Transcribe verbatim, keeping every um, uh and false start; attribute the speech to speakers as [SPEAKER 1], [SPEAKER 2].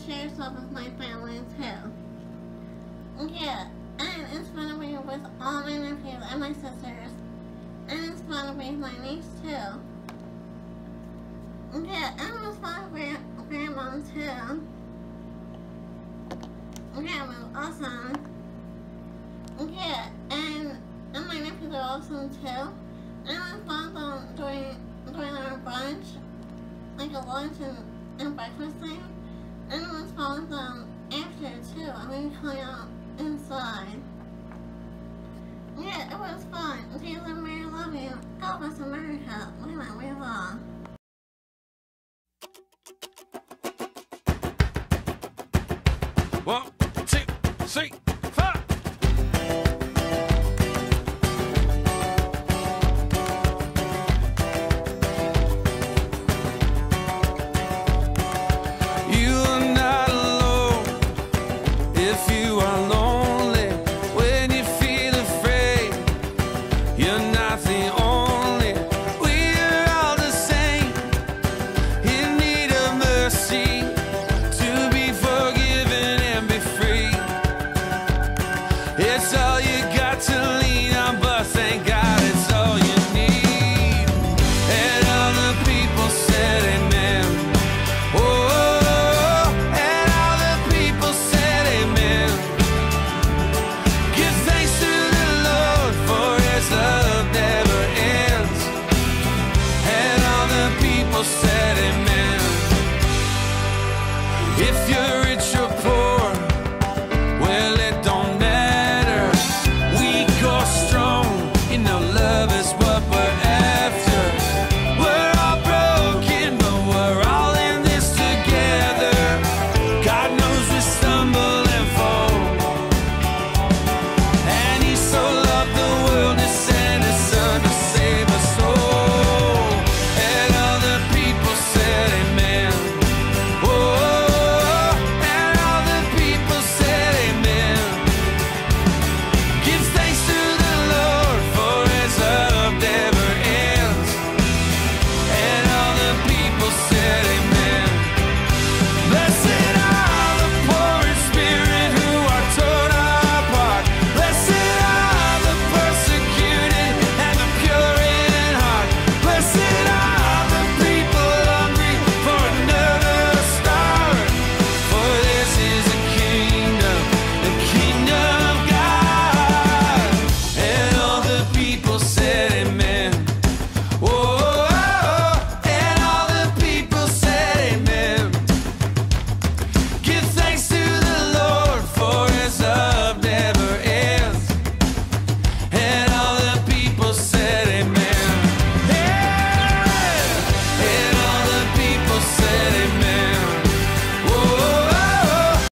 [SPEAKER 1] share stuff with my family too. Yeah, and it's fun to be with all my nephews and my sisters. And it's fun to be with my niece too. Yeah, and it was fun with Grandmom too. Yeah, it was awesome. Yeah, and, and my nephews are awesome too. And it was fun um, doing, doing our brunch, like a lunch and, and breakfast thing. And it was fun with them after too. I mean, hung out inside. Yeah, it was fun. Jesus, Mary, love you. God bless America. We went way long.
[SPEAKER 2] One, two, three.